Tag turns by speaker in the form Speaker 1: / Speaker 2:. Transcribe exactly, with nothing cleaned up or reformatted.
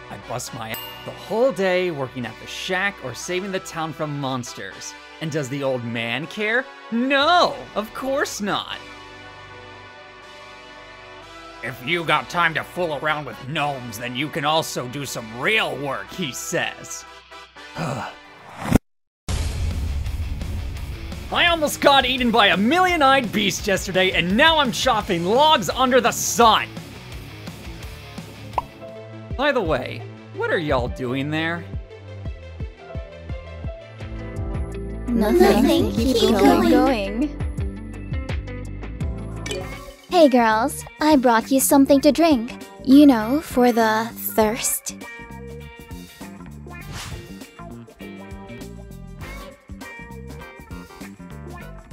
Speaker 1: I bust my ass the whole day working at the shack or saving the town from monsters. And does the old man care? No, of course not. If you got time to fool around with gnomes, then you can also do some real work, he says. I almost got eaten by a million-eyed beast yesterday, and now I'm chopping logs under the sun. By the way, what are y'all doing there?
Speaker 2: Nothing. Keep, Keep going. going.
Speaker 3: Hey girls, I brought you something to drink. You know, for the thirst.